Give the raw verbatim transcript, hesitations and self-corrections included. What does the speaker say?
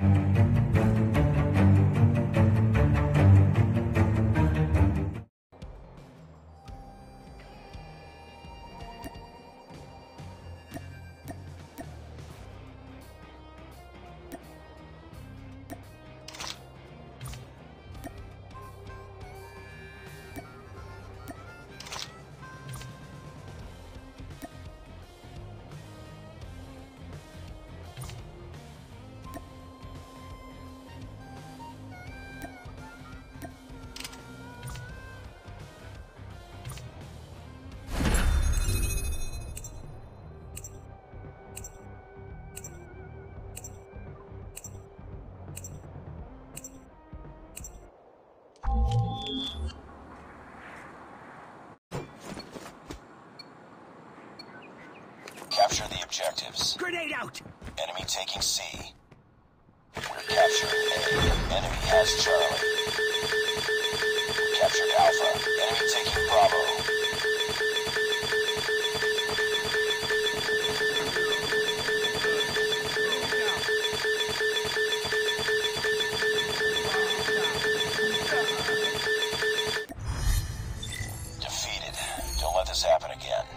Capture the objectives. Grenade out! Enemy taking C. We're capturing A. Enemy has Charlie. We captured Alpha. Enemy taking Bravo. Defeated. Don't let this happen again.